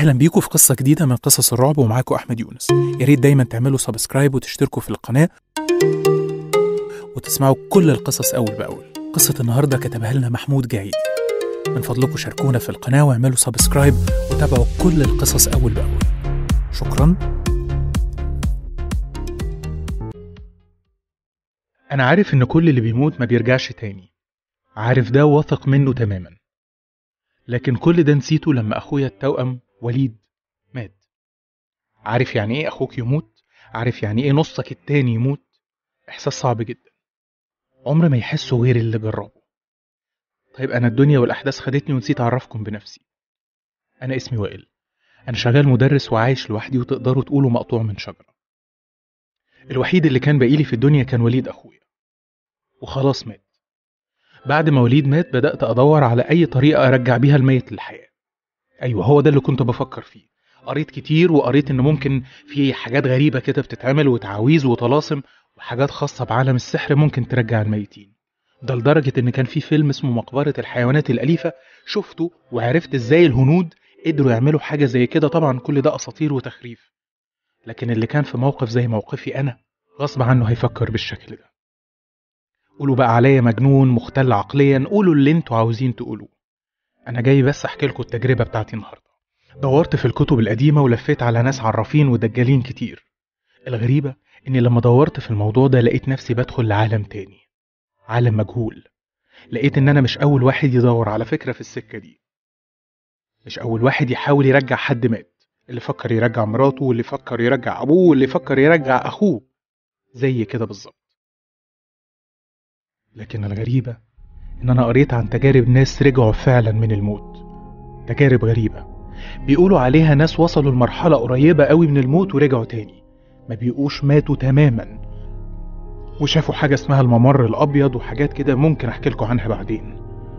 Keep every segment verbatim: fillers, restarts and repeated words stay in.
أهلا بيكم في قصة جديدة من قصص الرعب، ومعاكم أحمد يونس. يا ريت دايما تعملوا سبسكرايب وتشتركوا في القناة وتسمعوا كل القصص أول بأول. قصة النهاردة كتبها لنا محمود جعيدي. من فضلكم شاركونا في القناة واعملوا سبسكرايب وتابعوا كل القصص أول بأول. شكرا. أنا عارف إن كل اللي بيموت ما بيرجعش تاني، عارف ده واثق منه تماما، لكن كل ده نسيته لما أخويا التوأم وليد مات. عارف يعني إيه أخوك يموت؟ عارف يعني إيه نصك التاني يموت؟ إحساس صعب جدا، عمر ما يحسه غير اللي جربه. طيب أنا الدنيا والأحداث خدتني ونسيت أعرفكم بنفسي. أنا اسمي وائل، أنا شغال مدرس وعايش لوحدي، وتقدروا تقولوا مقطوع من شجرة. الوحيد اللي كان باقيلي في الدنيا كان وليد أخويا، وخلاص مات. بعد ما وليد مات بدأت أدور على أي طريقة أرجع بيها الميت للحياة. أيوة، هو ده اللي كنت بفكر فيه. قريت كتير وقريت إن ممكن في حاجات غريبة كده بتتعمل، وتعاويذ وطلاسم وحاجات خاصة بعالم السحر ممكن ترجع الميتين. ده لدرجة إن كان في فيلم اسمه مقبرة الحيوانات الأليفة شفته وعرفت إزاي الهنود قدروا يعملوا حاجة زي كده. طبعا كل ده أساطير وتخريف، لكن اللي كان في موقف زي موقفي أنا غصب عنه هيفكر بالشكل ده. قولوا بقى عليا مجنون مختل عقليا، قولوا اللي انتوا عاوزين تقولوه. أنا جاي بس أحكي لكم التجربة بتاعتي النهاردة. دورت في الكتب القديمة ولفيت على ناس عرافين ودجالين كتير. الغريبة إني لما دورت في الموضوع ده لقيت نفسي بدخل لعالم تاني، عالم مجهول. لقيت إن أنا مش أول واحد يدور على فكرة في السكة دي، مش أول واحد يحاول يرجع حد مات. اللي فكر يرجع مراته، واللي فكر يرجع أبوه، واللي فكر يرجع أخوه، زي كده بالظبط. لكن الغريبة إن أنا قريت عن تجارب ناس رجعوا فعلا من الموت. تجارب غريبة بيقولوا عليها ناس وصلوا لمرحلة قريبة قوي من الموت ورجعوا تاني، ما بيقوش ماتوا تماما، وشافوا حاجة اسمها الممر الأبيض وحاجات كده ممكن أحكي لكم عنها بعدين.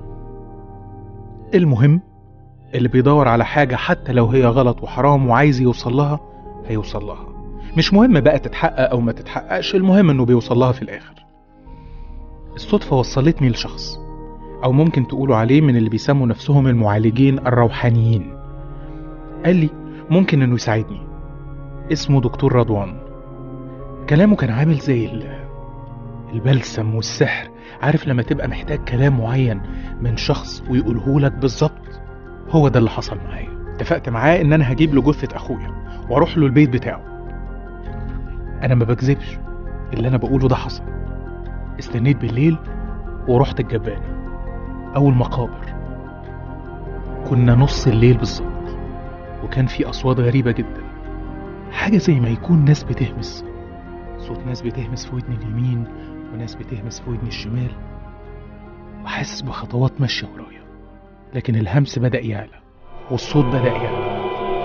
المهم، اللي بيدور على حاجة حتى لو هي غلط وحرام وعايز يوصل لها هيوصل لها. مش مهم بقى تتحقق أو ما تتحققش، المهم إنه بيوصل لها في الآخر. الصدفة وصلتني لشخص، أو ممكن تقولوا عليه من اللي بيسموا نفسهم المعالجين الروحانيين. قال لي ممكن إنه يساعدني. اسمه دكتور رضوان. كلامه كان عامل زي البلسم والسحر. عارف لما تبقى محتاج كلام معين من شخص ويقوله لك بالظبط؟ هو ده اللي حصل معايا. اتفقت معاه إن أنا هجيب له جثة أخويا وأروح له البيت بتاعه. أنا ما بكذبش، اللي أنا بقوله ده حصل. استنيت بالليل ورحت الجبانة أو المقابر. كنا نص الليل بالظبط، وكان في أصوات غريبة جدا، حاجة زي ما يكون ناس بتهمس. صوت ناس بتهمس في ودني اليمين وناس بتهمس في ودني الشمال، وحاسس بخطوات ماشية ورايا. لكن الهمس بدأ يعلى والصوت بدأ يعلى.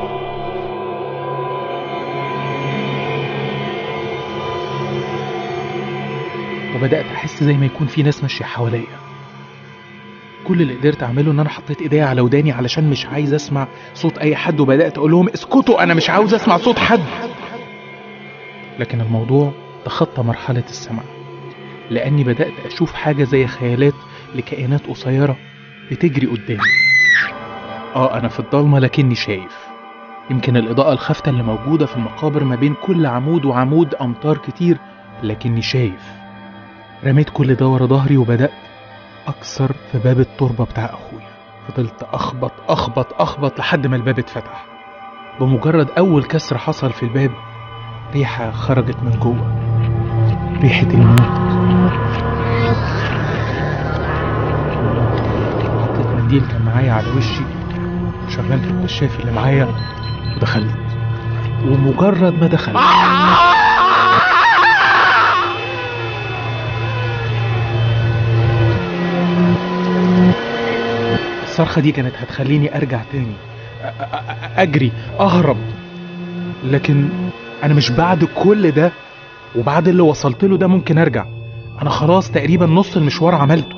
وبدأت أحس زي ما يكون في ناس ماشية حواليا. كل اللي قدرت أعمله إن أنا حطيت إيديا على وداني علشان مش عايز أسمع صوت أي حد، وبدأت أقول لهم اسكتوا، أنا مش عاوز أسمع صوت حد. لكن الموضوع تخطى مرحلة السمع، لأني بدأت أشوف حاجة زي خيالات لكائنات قصيرة بتجري قدامي. آه أنا في الضلمة لكني شايف. يمكن الإضاءة الخافتة اللي موجودة في المقابر ما بين كل عمود وعمود أمتار كتير، لكني شايف. رميت كل ده ورا ظهري وبدأت أكسر في باب التربة بتاع أخويا. فضلت أخبط أخبط أخبط لحد ما الباب اتفتح. بمجرد أول كسر حصل في الباب، ريحة خرجت من جوه، ريحة الموت. حطيت منديل كان معايا على وشي، شغلت الكشاف اللي معايا ودخلت. ومجرد ما دخلت الصرخة دي كانت هتخليني أرجع تاني، أجري أهرب. لكن أنا مش بعد كل ده وبعد اللي وصلت له ده ممكن أرجع. أنا خلاص تقريبا نص المشوار عملته.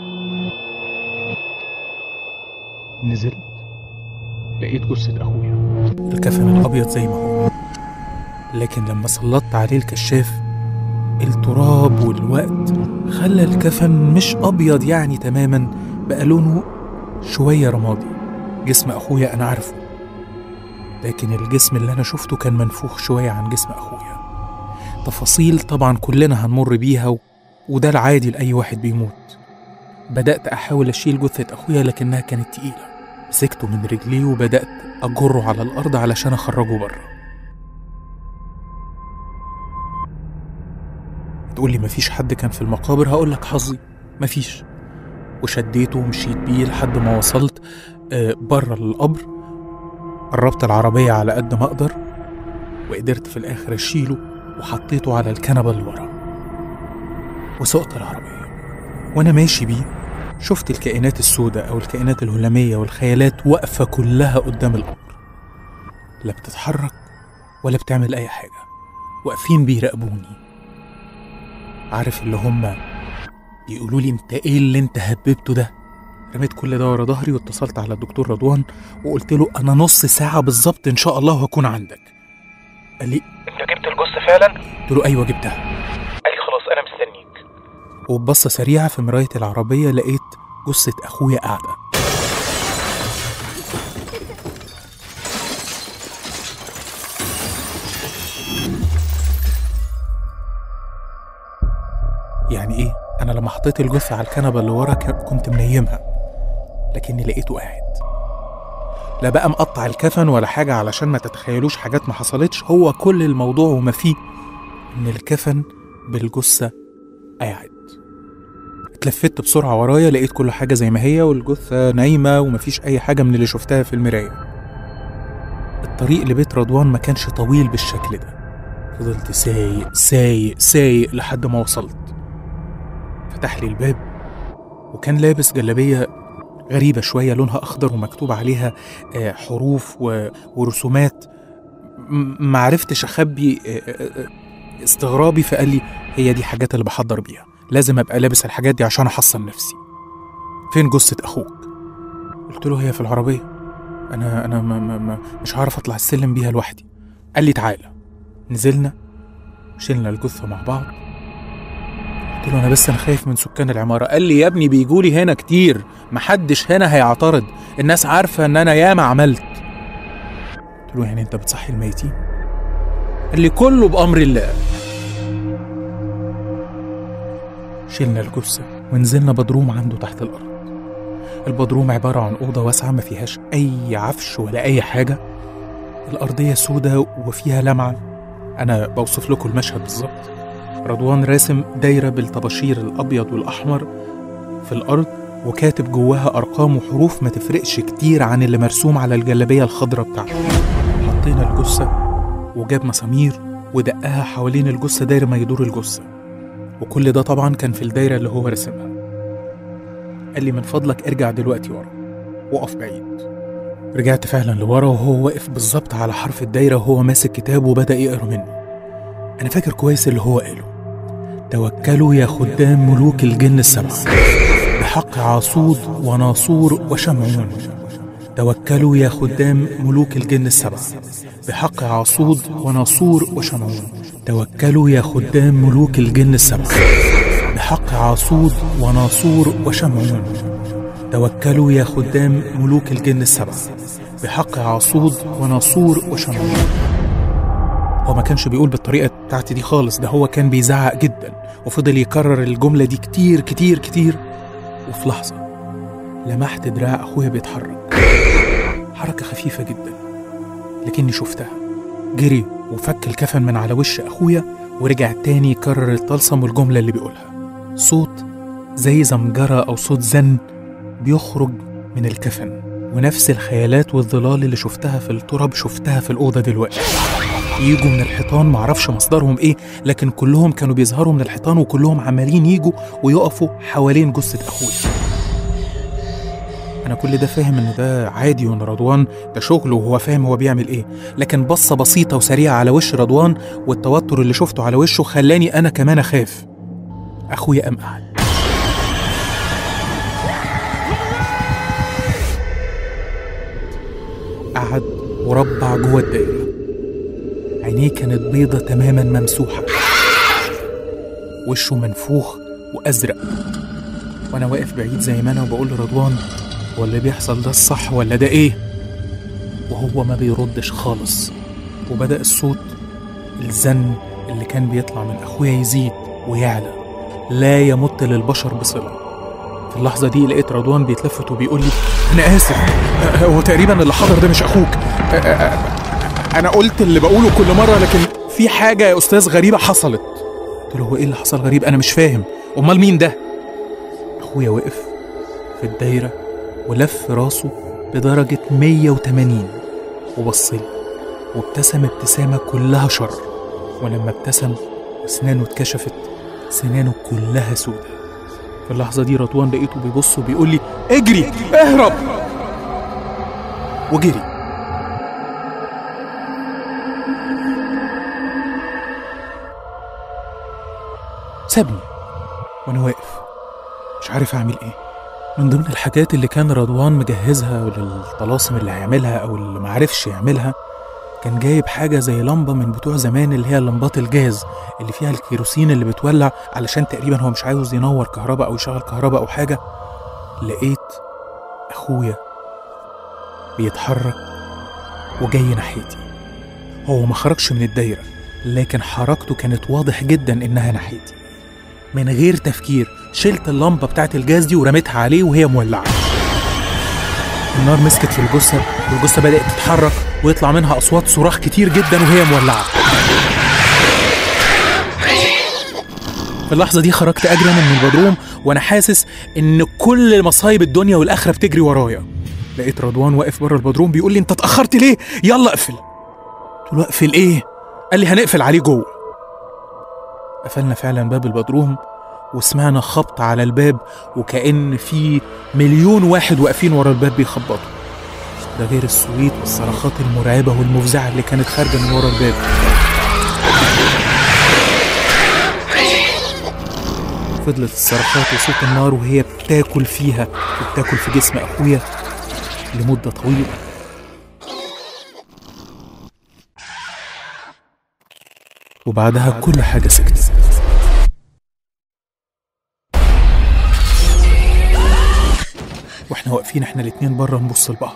نزلت لقيت جثة أخويا، الكفن الأبيض زي ما هو، لكن لما سلطت عليه الكشاف التراب والوقت خلى الكفن مش أبيض يعني تماما، بقى لونه شوية رمادي. جسم أخويا أنا عارفه، لكن الجسم اللي أنا شفته كان منفوخ شوية عن جسم أخويا. تفاصيل طبعا كلنا هنمر بيها و... وده العادي لأي واحد بيموت. بدأت أحاول أشيل جثة أخويا لكنها كانت تقيلة. مسكته من رجليه وبدأت أجره على الأرض علشان أخرجه بره. تقول لي مفيش حد كان في المقابر، هقولك حظي مفيش. وشديته ومشيت بيه لحد ما وصلت بره القبر. قربت العربية على قد ما أقدر وقدرت في الآخر أشيله وحطيته على الكنبة اللي ورا وسقت العربية. وأنا ماشي بيه شفت الكائنات السوداء أو الكائنات الهلامية والخيالات واقفة كلها قدام القبر، لا بتتحرك ولا بتعمل أي حاجة، واقفين بيراقبوني. عارف اللي هم يقولوا لي انت ايه اللي انت هببته ده؟ رميت كل ده ورا ظهري واتصلت على الدكتور رضوان وقلت له انا نص ساعة بالظبط ان شاء الله هكون عندك. قال لي انت جبت الجثة فعلا؟ قلت له ايوه جبتها. قال لي خلاص انا مستنيك. وببصة سريعة في مراية العربية لقيت جثة اخويا قاعدة. يعني ايه؟ انا لما حطيت الجثة على الكنبة اللي ورا كنت منيمها، لكني لقيته قاعد. لا بقى مقطع الكفن ولا حاجة علشان ما تتخيلوش حاجات ما حصلتش. هو كل الموضوع وما فيه ان الكفن بالجثة قاعد. اتلفت بسرعة ورايا لقيت كل حاجة زي ما هي والجثة نايمة ومفيش اي حاجة من اللي شفتها في المراية. الطريق لبيت رضوان ما كانش طويل بالشكل ده. فضلت سايق سايق سايق لحد ما وصلت. فتح لي الباب وكان لابس جلابية غريبة شوية لونها أخضر ومكتوب عليها حروف ورسومات. معرفتش أخبي استغرابي، فقال لي هي دي حاجات اللي بحضر بيها، لازم أبقى لابس الحاجات دي عشان أحصن نفسي. فين جثة أخوك؟ قلت له هي في العربية، أنا أنا ما ما ما مش هعرف أطلع السلم بيها لوحدي. قال لي تعالى. نزلنا وشلنا الجثة مع بعض. قلت له انا بس انا خايف من سكان العمارة. قال لي يا ابني بيجولي هنا كتير، محدش هنا هيعترض، الناس عارفة ان انا ياما عملت. قلت له يعني انت بتصحي الميتين؟ قال لي كله بأمر الله. شلنا الجثة ونزلنا بدروم عنده تحت الأرض. البدروم عبارة عن أوضة واسعة ما فيهاش أي عفش ولا أي حاجة. الأرضية سودة وفيها لمعة. أنا بوصف لكم المشهد بالظبط. رضوان راسم دايرة بالطباشير الأبيض والأحمر في الأرض وكاتب جواها أرقام وحروف ما تفرقش كتير عن اللي مرسوم على الجلابية الخضراء بتاعته. حطينا الجثة وجاب مسامير ودقها حوالين الجثة دايرة ما يدور الجثة، وكل ده طبعا كان في الدايرة اللي هو رسمها. قال لي من فضلك ارجع دلوقتي ورا، وقف بعيد. رجعت فعلا لورا وهو واقف بالظبط على حرف الدايرة وهو ماسك كتاب وبدأ يقرأ منه. أنا فاكر كويس اللي هو قاله: توكلوا يا خدام ملوك الجن السبعة بحق عاصود وناصور وشمعون. توكلوا يا خدام ملوك الجن السبعة بحق عاصود وناصور وشمعون. توكلوا يا خدام ملوك الجن السبعة بحق عاصود وناصور وشمعون. توكلوا يا خدام ملوك الجن السبعة بحق عاصود وناصور وشمعون. هو ما كانش بيقول بالطريقة بتاعتي دي خالص، ده هو كان بيزعق جدا وفضل يكرر الجملة دي كتير كتير كتير. وفي لحظة لمحت دراع أخويا بيتحرك حركة خفيفة جدا، لكني شفتها. جري وفك الكفن من على وش أخويا ورجع تاني يكرر الطلسم والجملة اللي بيقولها. صوت زي زمجرة أو صوت زن بيخرج من الكفن، ونفس الخيالات والظلال اللي شفتها في التراب شفتها في الأوضة دلوقتي. ييجوا من الحيطان، معرفش مصدرهم ايه، لكن كلهم كانوا بيظهروا من الحيطان وكلهم عمالين ييجوا ويقفوا حوالين جثة أخويا. أنا كل ده فاهم إن ده عادي وإن رضوان ده شغله وهو فاهم هو بيعمل إيه، لكن بصة بسيطة وسريعة على وش رضوان والتوتر اللي شفته على وشه خلاني أنا كمان أخاف. أخويا قام قعد. قعد وربع جوه الدائرة. عينيه كانت بيضة تماما ممسوحة، وشه منفوخ وأزرق. وأنا واقف بعيد زي ما أنا وبقول لرضوان: هو اللي بيحصل ده الصح ولا ده إيه؟ وهو ما بيردش خالص. وبدأ الصوت الزن اللي كان بيطلع من أخويا يزيد ويعلى، لا يمت للبشر بصلة. في اللحظة دي لقيت رضوان بيتلفت وبيقول لي: أنا آسف، هو تقريبا اللي حضر ده مش أخوك. أنا قلت اللي بقوله كل مرة، لكن في حاجة يا أستاذ غريبة حصلت. قلت له: هو إيه اللي حصل غريب؟ أنا مش فاهم. أمال مين ده؟ أخويا وقف في الدايرة ولف راسه بدرجة مية وتمانين وبصلي وابتسم ابتسامة كلها شر. ولما ابتسم وسنانه اتكشفت، سنانه كلها سودة. في اللحظة دي رضوان لقيته بيبص وبيقول لي: اجري، اهرب. وجري. سابني وانا واقف مش عارف اعمل ايه. من ضمن الحاجات اللي كان رضوان مجهزها للطلاسم اللي هيعملها او اللي معرفش يعملها، كان جايب حاجة زي لمبة من بتوع زمان، اللي هي لمبات الجاز اللي فيها الكيروسين اللي بتولع، علشان تقريبا هو مش عاوز ينور كهرباء او يشغل كهرباء او حاجة. لقيت اخويا بيتحرك وجاي ناحيتي. هو ما خرجش من الدايرة، لكن حركته كانت واضح جدا انها ناحيتي. من غير تفكير شلت اللمبة بتاعت الجاز دي ورميتها عليه وهي مولعة. النار مسكت في الجثة، والجثة بدأت تتحرك ويطلع منها أصوات صراخ كتير جدا وهي مولعة. في اللحظة دي خرجت أجري من البدروم وأنا حاسس إن كل مصايب الدنيا والآخرة بتجري ورايا. لقيت رضوان واقف بره البدروم بيقول لي: أنت اتأخرت ليه؟ يلا اقفل. قلت له: اقفل إيه؟ قال لي: هنقفل عليه جوه. قفلنا فعلا باب البدروم وسمعنا خبط على الباب، وكأن في مليون واحد واقفين ورا الباب بيخبطوا. ده غير الصويت والصرخات المرعبة والمفزعة اللي كانت خارجة من ورا الباب. فضلت الصرخات وصوت النار وهي بتاكل فيها وبتاكل في جسم أخويا لمدة طويلة. وبعدها كل حاجة سكتت. واحنا واقفين احنا الاتنين بره نبص لبعض.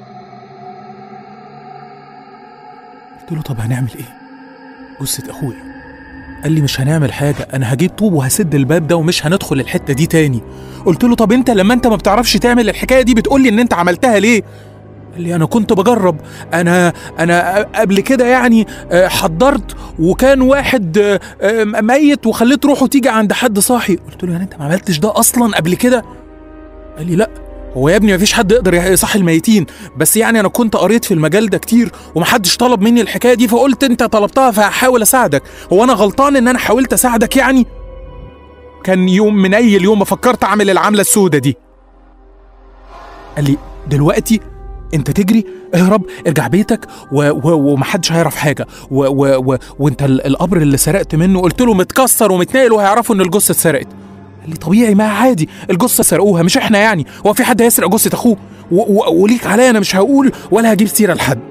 قلت له: طب هنعمل ايه؟ جثة اخويا. قال لي: مش هنعمل حاجة، انا هجيب طوب وهسد الباب ده ومش هندخل الحتة دي تاني. قلت له: طب انت لما انت ما بتعرفش تعمل الحكاية دي بتقول لي ان انت عملتها ليه؟ قال لي: انا كنت بجرب، انا انا قبل كده يعني حضرت وكان واحد ميت وخليت روحه تيجي عند حد صاحي. قلت له: يعني انت ما عملتش ده اصلا قبل كده؟ قال لي: لا، هو يا ابني مفيش حد يقدر يصحي الميتين، بس يعني انا كنت قريت في المجال ده كتير ومحدش طلب مني الحكايه دي، فقلت انت طلبتها فهحاول اساعدك. هو انا غلطان ان انا حاولت اساعدك يعني؟ كان يوم من اي اليوم ما فكرت اعمل العمله السودة دي. قال لي: دلوقتي انت تجري، اهرب، ارجع بيتك و... و... ومحدش هيعرف حاجه و... و... و... وانت القبر اللي سرقت منه قلت له متكسر ومتنقل وهيعرفوا ان الجثه اتسرقت. قال لي: طبيعي، ما عادي، الجثه سرقوها مش احنا يعني، هو في حد هيسرق جثه اخوه؟ و... و... وليك عليا انا مش هقول ولا هجيب سيره لحد.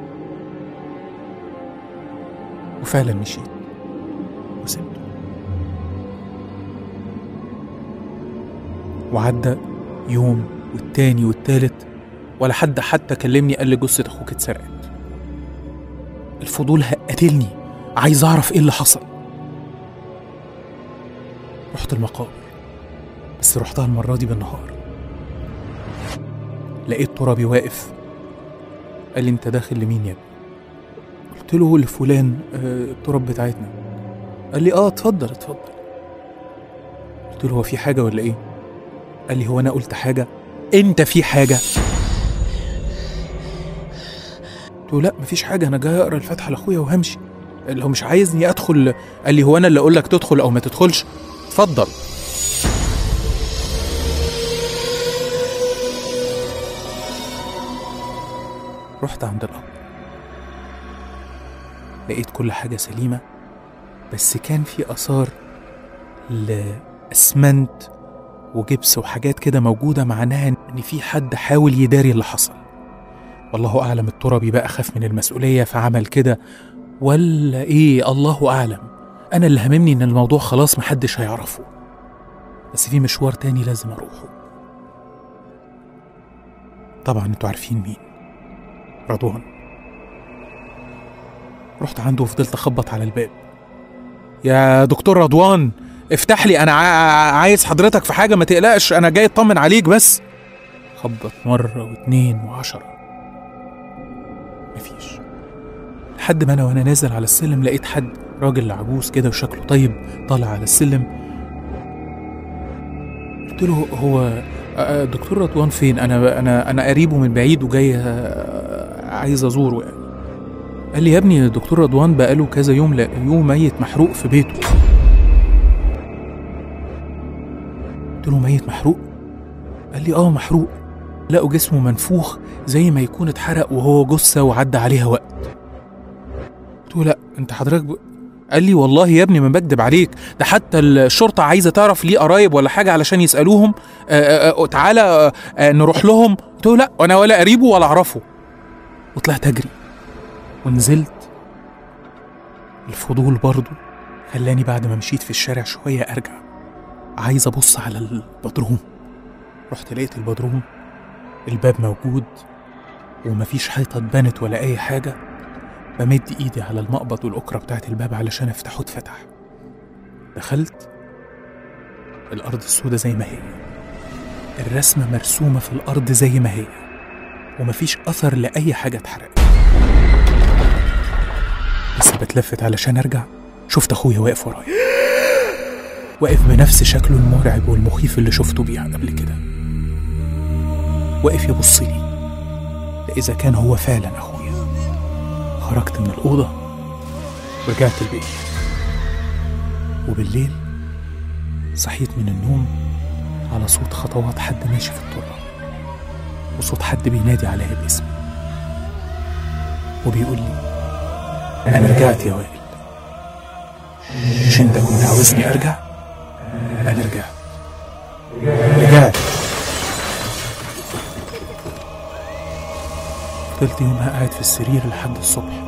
وفعلا مشيت وسبته. وعدى يوم والتاني والتالت ولا حد حتى كلمني قال لي جثة أخوك اتسرقت. الفضول قتلني، عايز أعرف إيه اللي حصل. رحت المقابر، بس رحتها المرة دي بالنهار. لقيت ترابي واقف، قال لي: أنت داخل لمين يا ابني؟ قلت له: لفلان، آه التراب بتاعتنا. قال لي: آه اتفضل اتفضل. قلت له: هو في حاجة ولا إيه؟ قال لي: هو أنا قلت حاجة؟ أنت في حاجة؟ قلت له: لا مفيش حاجة، أنا جاي أقرأ الفاتحة لأخويا وهمشي، لو مش عايزني أدخل. قال لي: هو أنا اللي أقول لك تدخل أو ما تدخلش؟ اتفضل. رحت عند القبر، لقيت كل حاجة سليمة، بس كان في آثار لأسمنت وجبس وحاجات كده موجودة، معناها إن في حد حاول يداري اللي حصل. والله أعلم الترابي بقى خاف من المسؤولية فعمل كده ولا إيه، الله أعلم. أنا اللي هممني إن الموضوع خلاص محدش هيعرفه، بس في مشوار تاني لازم أروحه. طبعا انتوا عارفين مين. رضوان. رحت عنده وفضلت اخبط على الباب. يا دكتور رضوان افتح لي، انا عايز حضرتك في حاجه، ما تقلقش، انا جاي اطمن عليك بس. خبط مره واتنين وعشرة، مفيش. لحد ما انا وانا نازل على السلم لقيت حد، راجل عجوز كده وشكله طيب، طالع على السلم. قلت له هو دكتور رضوان فين؟ انا انا انا قريبه من بعيد وجاي عايز ازوره يعني. قال لي يا ابني الدكتور رضوان بقاله كذا يوم لقيوه ميت محروق في بيته. قلت له ميت محروق؟ قال لي اه محروق، لقوا جسمه منفوخ زي ما يكون اتحرق وهو جثة وعدى عليها وقت. قلت له لا انت حضرتك ب... قال لي والله يا ابني ما بكدب عليك، ده حتى الشرطة عايزة تعرف ليه قرايب ولا حاجة علشان يسألوهم. آآ آآ تعالى آآ نروح لهم. قلت له لا وانا ولا قريبه ولا اعرفه. وطلعت اجري ونزلت. الفضول برضو خلاني بعد ما مشيت في الشارع شوية ارجع عايز ابص على البدروم. رحت لقيت البدروم الباب موجود ومفيش حيطة اتبنت ولا اي حاجة. بمد ايدي على المقبض والاكرة بتاعت الباب علشان افتحه، اتفتح. دخلت، الارض السودة زي ما هي، الرسمة مرسومة في الارض زي ما هي، ومفيش اثر لاي حاجة اتحرقت. بس بتلفت علشان ارجع، شفت اخويا واقف ورايا، واقف بنفس شكله المرعب والمخيف اللي شفته بيه قبل كده، واقف يبصلي. إذا كان هو فعلا أخويا. خرجت من الأوضة ورجعت البيت، وبالليل صحيت من النوم على صوت خطوات حد ماشي في الطرق، وصوت حد بينادي عليا باسمي وبيقول لي أنا رجعت يا وائل. مش أنت كنت عاوزني أرجع؟ أنا رجعت رجعت فضلت يومها قاعد في السرير لحد الصبح،